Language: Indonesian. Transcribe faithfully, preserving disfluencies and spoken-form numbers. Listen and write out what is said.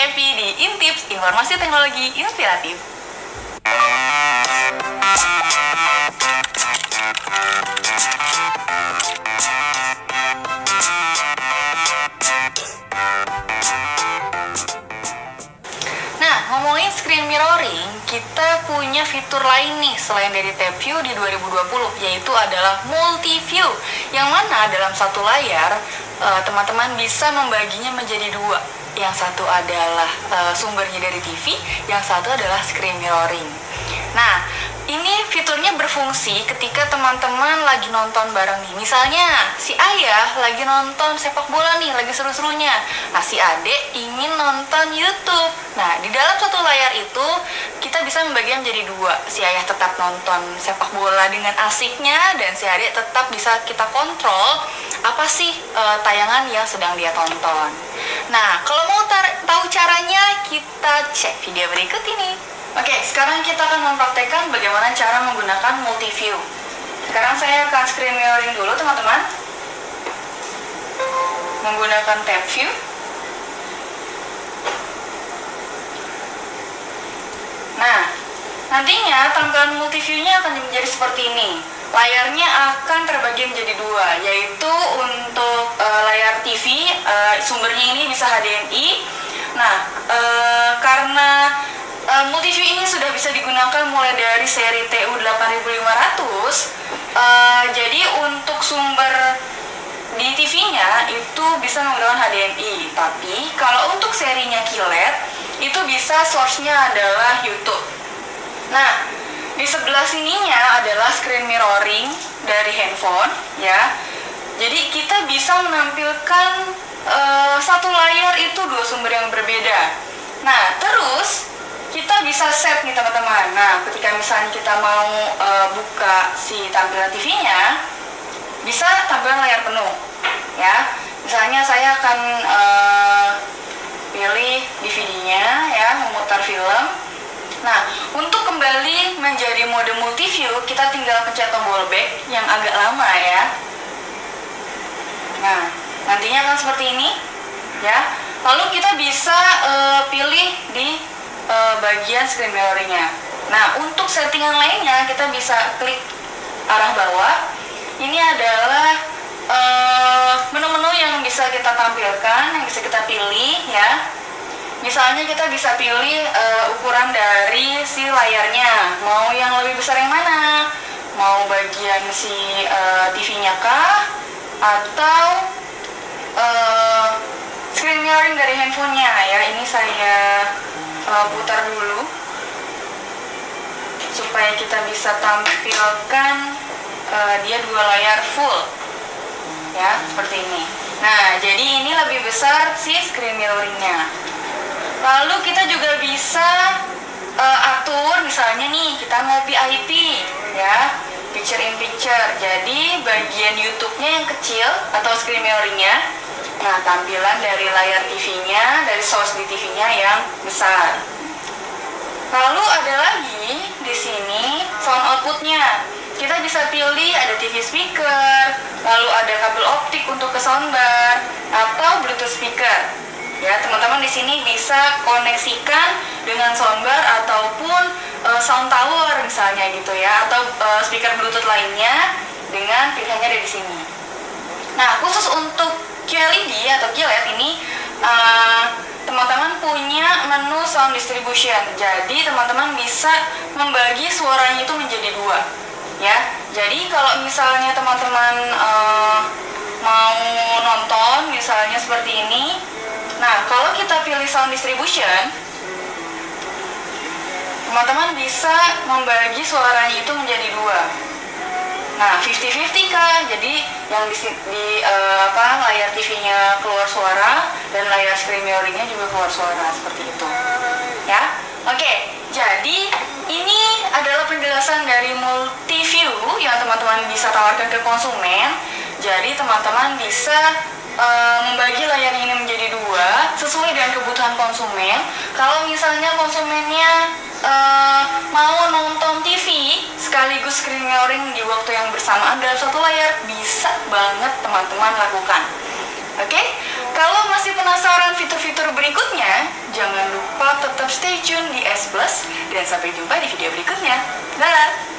Cepi di Intips, Informasi Teknologi Inspiratif. Nah, ngomongin screen mirroring, kita punya fitur lain nih selain dari tab view di dua ribu dua puluh, yaitu adalah multi view, yang mana dalam satu layar uh, teman-teman bisa membaginya menjadi dua. Yang satu adalah uh, sumbernya dari T V, yang satu adalah screen mirroring. Nah, ini fiturnya berfungsi ketika teman-teman lagi nonton bareng nih. Misalnya, si ayah lagi nonton sepak bola nih, lagi seru-serunya. Nah, si adik ingin nonton YouTube. Nah, di dalam satu layar itu, kita bisa membaginya menjadi dua. Si ayah tetap nonton sepak bola dengan asiknya, dan si adik tetap bisa kita kontrol apa sih e, tayangan yang sedang dia tonton. Nah, kalau mau tar- tahu caranya, kita cek video berikut ini. Oke, sekarang kita akan mempraktekkan bagaimana cara menggunakan multi view. Sekarang saya akan screen mirroring dulu, teman-teman. Menggunakan tab view. Nah, nantinya tampilan multi view-nya akan menjadi seperti ini. Layarnya akan terbagi menjadi dua, yaitu untuk e, layar T V, e, sumbernya ini bisa H D M I. Nah, e, karena Uh, multiview ini sudah bisa digunakan mulai dari seri T U delapan ribu lima ratus. Uh, jadi untuk sumber di T V-nya itu bisa menggunakan H D M I. Tapi kalau untuk serinya Q L E D itu bisa source-nya adalah YouTube. Nah, di sebelah sininya adalah screen mirroring dari handphone, ya. Jadi kita bisa menampilkan uh, satu layar itu dua sumber yang berbeda. Nah, terus kita bisa set nih teman-teman. Nah, ketika misalnya kita mau e, buka si tampilan T V-nya, bisa tampilan layar penuh, ya. Misalnya saya akan e, pilih D V D-nya, ya, memutar film. Nah, untuk kembali menjadi mode multiview, kita tinggal pencet tombol back yang agak lama, ya. Nah, nantinya akan seperti ini, ya. Lalu kita bisa e, pilih di Uh, bagian screen mirroring-nya. Nah, untuk settingan lainnya kita bisa klik arah bawah. Ini adalah uh, menu-menu yang bisa kita tampilkan, yang bisa kita pilih, ya. Misalnya kita bisa pilih uh, ukuran dari si layarnya, mau yang lebih besar yang mana, mau bagian si uh, T V-nya kah, atau uh, screen mirroring dari handphonenya, ya. Ini saya Uh, putar dulu supaya kita bisa tampilkan uh, dia dua layar full, ya, seperti ini. Nah, jadi ini lebih besar si screen mirroringnya. Lalu kita juga bisa uh, atur, misalnya nih kita mau P I P, ya, picture in picture. Jadi bagian YouTube-nya yang kecil atau screen mirroringnya, nah, tampilan dari layar T V-nya, dari source di T V-nya yang besar. Lalu ada lagi di sini sound output-nya. Kita bisa pilih ada T V speaker, lalu ada kabel optik untuk ke soundbar atau Bluetooth speaker. Ya, teman-teman di sini bisa koneksikan dengan soundbar ataupun e, sound tower misalnya gitu, ya, atau e, speaker Bluetooth lainnya dengan pilihannya ada di sini. Nah, khusus untuk Q L E D atau Q L E D ini uh, teman-teman punya menu sound distribution. Jadi teman-teman bisa membagi suaranya itu menjadi dua, ya. Jadi kalau misalnya teman-teman uh, mau nonton misalnya seperti ini, nah, kalau kita pilih sound distribution, teman-teman bisa membagi suaranya itu menjadi dua. Nah, lima puluh lima puluh kah? Jadi yang di, di uh, apa, layar T V-nya keluar suara dan layar screen mirroring-nya juga keluar suara, seperti itu. Ya. Oke, jadi ini adalah penjelasan dari multi view yang teman-teman bisa tawarkan ke konsumen. Jadi teman-teman bisa uh, membagi layar ini menjadi dua sesuai dengan kebutuhan konsumen. Kalau misalnya konsumennya Uh, mau nonton T V sekaligus screen mirroring di waktu yang bersamaan dalam satu layar, bisa banget teman-teman lakukan. Oke, okay? Kalau masih penasaran fitur-fitur berikutnya, jangan lupa tetap stay tune di S Plus dan sampai jumpa di video berikutnya. Dadah!